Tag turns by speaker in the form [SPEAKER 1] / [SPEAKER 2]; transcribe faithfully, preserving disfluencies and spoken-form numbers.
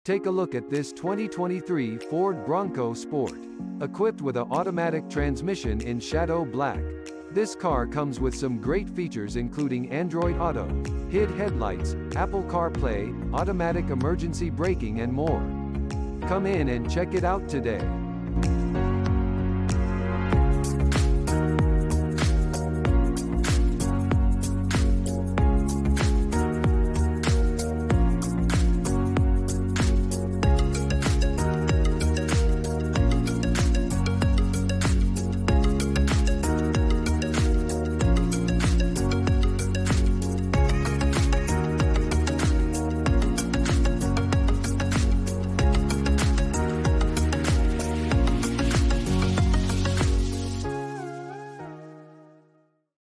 [SPEAKER 1] Take a look at this twenty twenty-three Ford Bronco Sport. Equipped with an automatic transmission in Shadow Black. This car comes with some great features including Android Auto, H I D headlights, Apple CarPlay, automatic emergency braking and more. Come in and check it out today.